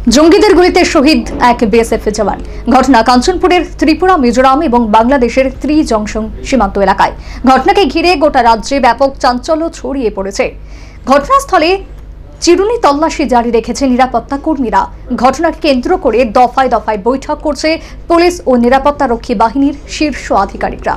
জঙ্গিদের গুলিতে শহীদ এক বিএসএফ জওয়ান। ঘটনা কাঞ্চনপুরের ত্রিপুরা, মিজোরাম এবং বাংলাদেশের ত্রিজংশন সীমান্ত এলাকায়। ঘটনাকে ঘিরে গোটা রাজ্যে ব্যাপক চাঞ্চল্য ছড়িয়ে পড়েছে। ঘটনাস্থলে চিরুনি তল্লাশি জারি রেখেছে নিরাপত্তা কর্মীরা। ঘটনাকে কেন্দ্র করে দফায় দফায় বৈঠক করছে পুলিশ ও নিরাপত্তারক্ষী বাহিনীর শীর্ষ আধিকারিকরা।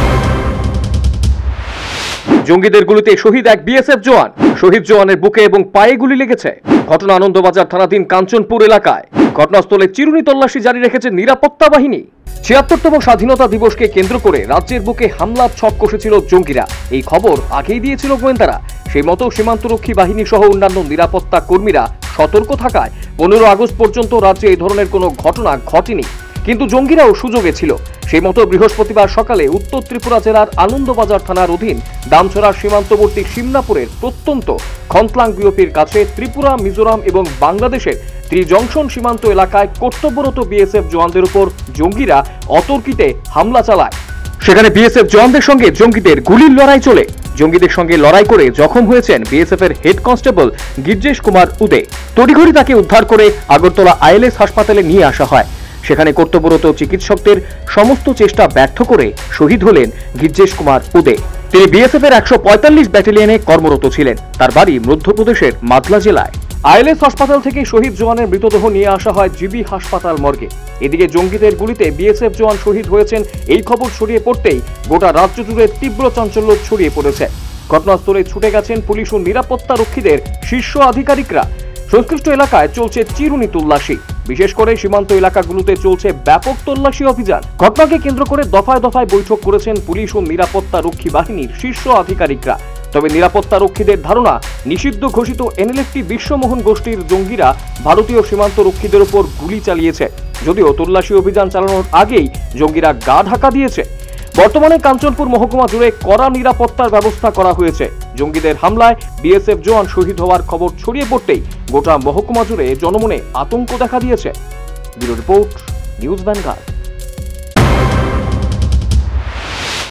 জঙ্গিদের গুলিতে শহীদ এক বিএসএফ জওয়ান। শহীদ জওয়ানের বুকে এবং পায়ে গুলি লেগেছে। ঘটনা আনন্দবাজার থানাধীন কাঞ্চনপুর এলাকায়। ঘটনাস্থলে চিরুনি তল্লাশি জারি রেখেছে নিরাপত্তা বাহিনী। ৭৬তম স্বাধীনতা দিবসকে কেন্দ্র করে রাজ্যের বুকে হামলার ছক কষেছিল জঙ্গিরা। এই খবর আগেই দিয়েছিল গোয়েন্দারা। সেই মতো সীমান্তরক্ষী বাহিনী সহ অন্যান্য নিরাপত্তা কর্মীরা সতর্ক থাকায় ১৫ আগস্ট পর্যন্ত রাজ্যে এই ধরনের কোনো ঘটনা ঘটেনি। কিন্তু জঙ্গিরাও সুযোগে ছিল। সেই মতো বৃহস্পতিবার সকালে উত্তর ত্রিপুরা জেলার আনন্দবাজার থানার অধীন দামছড়ার সীমান্তবর্তী সিমনাপুরের প্রত্যন্ত খন্তলাং বিওপির কাছে ত্রিপুরা, মিজোরাম এবং বাংলাদেশের ত্রিজংশন সীমান্ত এলাকায় কর্তব্যরত বিএসএফ জওয়ানদের উপর জঙ্গিরা অতর্কিতে হামলা চালায়। সেখানে বিএসএফ জওয়ানদের সঙ্গে জঙ্গিদের গুলির লড়াই চলে। জঙ্গিদের সঙ্গে লড়াই করে জখম হয়েছেন বিএসএফ এর হেড কনস্টেবল গির্জেশ কুমার উদে। তড়িঘড়ি তাকে উদ্ধার করে আগরতলা আইএলএস হাসপাতালে নিয়ে আসা হয়। সেখানে কর্তব্যরত চিকিৎসকদের সমস্ত চেষ্টা ব্যর্থ করে শহীদ হলেন গির্জেশ কুমার উদে। তিনি বিএসএফ এর ১৪৫ ব্যাটালিয়নে কর্মরত ছিলেন। তার বাড়ি মধ্যপ্রদেশের মাদলা জেলায়। আইএলএস হাসপাতাল থেকে শহীদ জওয়ানের মৃতদেহ নিয়ে আসা হয় জিবি হাসপাতাল মর্গে। এদিকে জঙ্গিদের গুলিতে বিএসএফ জওয়ান শহীদ হয়েছেন এই খবর ছড়িয়ে পড়তেই গোটা রাজ্য জুড়ে তীব্র চাঞ্চল্য ছড়িয়ে পড়েছে। ঘটনাস্থলে ছুটে গেছেন পুলিশ ও নিরাপত্তা রক্ষীদের শীর্ষ আধিকারিকরা। সংশ্লিষ্ট এলাকায় চলছে চিরুনি তল্লাশি। বিশেষ করে সীমান্ত এলাকাগুলোতে চলছে ব্যাপক তল্লাশি অভিযান। ঘটনাকে কেন্দ্র করে দফায় দফায় বৈঠক করেছেন পুলিশ ও নিরাপত্তা রক্ষী বাহিনীর শীর্ষ আধিকারিকরা। তবে নিরাপত্তা রক্ষীদের ধারণা, নিষিদ্ধ ঘোষিত এনএলএফটি বিশ্বমোহন গোষ্ঠীর জঙ্গিরা ভারতীয় সীমান্ত রক্ষীদের উপর গুলি চালিয়েছে। যদিও তল্লাশি অভিযান চালানোর আগেই জঙ্গিরা গা ঢাকা দিয়েছে। বর্তমানে কাঞ্চনপুর মহকুমা জুড়ে কড়া নিরাপত্তার ব্যবস্থা করা হয়েছে। জঙ্গিদের হামলায় বিএসএফ জওয়ান শহীদ হওয়ার খবর ছড়িয়ে পড়তেই গোটা মহকুমা জুড়ে জনমনে আতঙ্ক দেখা দিয়েছে। Bureau report, News vanguard.